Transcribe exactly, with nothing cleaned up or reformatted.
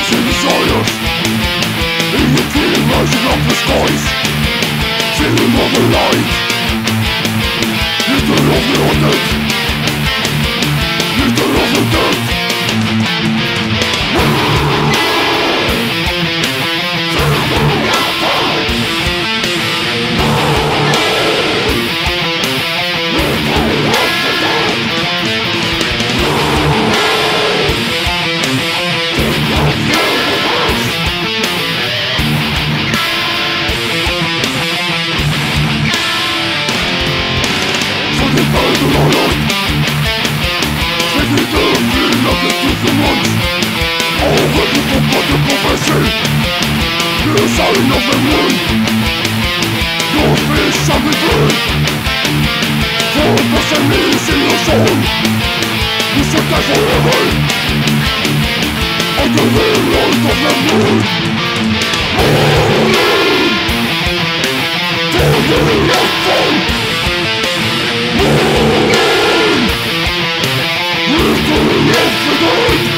and desires in the clear rising of the skies, feeling of the light, ether of the undead, ether of the dead. The sign of the moon, your face shall be burned. For passion is in your soul, you shall die forever under the light of the moon. Moon, for the lightful moon, with the love of the dead.